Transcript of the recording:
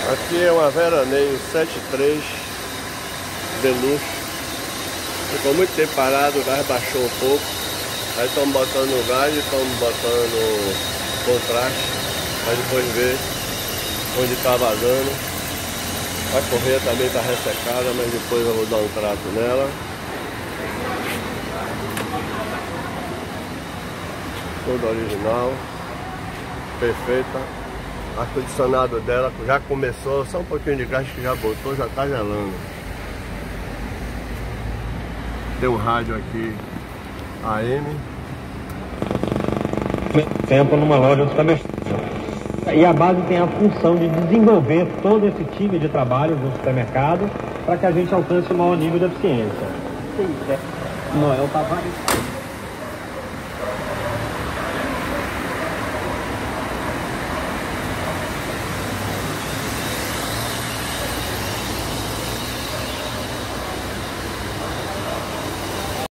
Aqui é uma Veraneio 73 Deluxe. Ficou muito tempo parado, o gás baixou um pouco. Aí estamos botando o gás e estamos botando contraste para depois ver onde está vazando. A correia também está ressecada, mas depois eu vou dar um trato nela. Toda original, perfeita. O ar-condicionado dela já começou, só um pouquinho de gás que já botou, já está gelando. Tem um rádio aqui AM. Tempo numa loja do supermercado. E a base tem a função de desenvolver todo esse time de trabalho no supermercado para que a gente alcance o maior nível de eficiência. Noel Tavares.